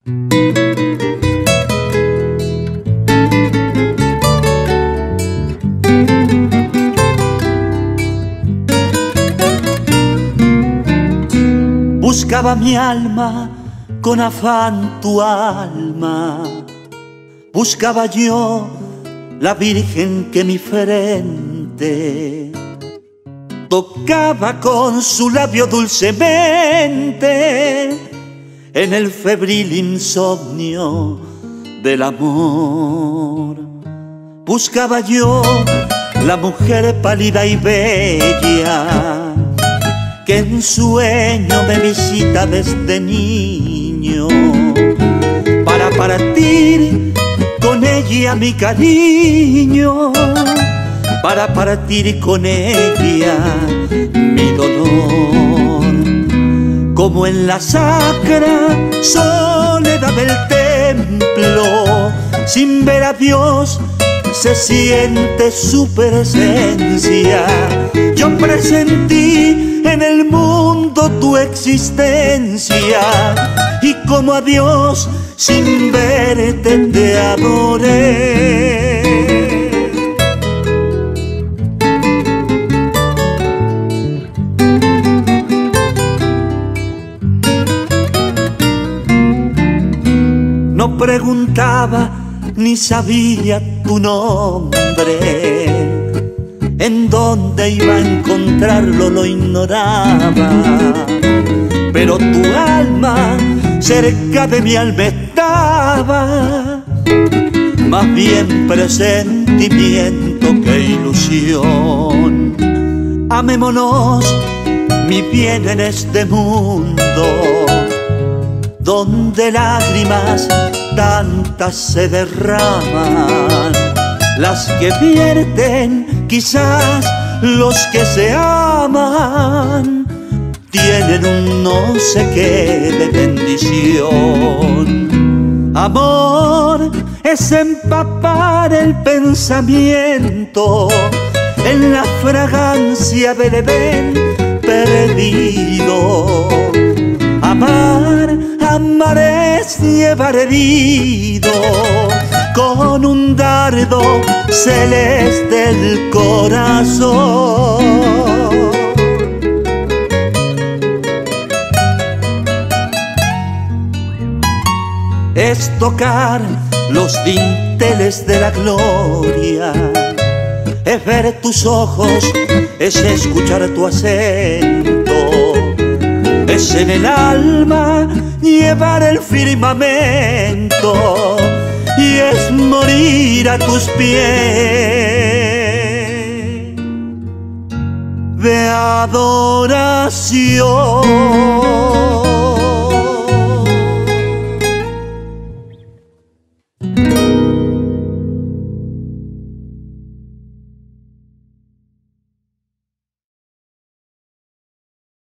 Buscaba mi alma con afán tu alma, buscaba yo la virgen que mi frente tocaba con su labio dulcemente en el febril insomnio del amor. Buscaba yo la mujer pálida y bella que en sueño me visita desde niño, para partir con ella mi cariño, para partir con ella mi dolor. Como en la sacra soledad del templo, sin ver a Dios se siente su presencia. Yo presentí en el mundo tu existencia y como a Dios sin verte te adoré. No preguntaba ni sabía tu nombre, en dónde iba a encontrarlo lo ignoraba, pero tu alma cerca de mi alma estaba, más bien presentimiento que ilusión. Amémonos, mi bien, en este mundo donde lágrimas tantas se derraman, las que vierten quizás los que se aman, tienen un no sé qué de bendición. Amor es empapar el pensamiento en la fragancia del Edén perdido. Amar, amar es llevar herido con un dardo celeste el corazón. Es tocar los dinteles de la gloria, es ver tus ojos, es escuchar tu acento, es en el alma llevar el firmamento y es morir a tus pies de adoración.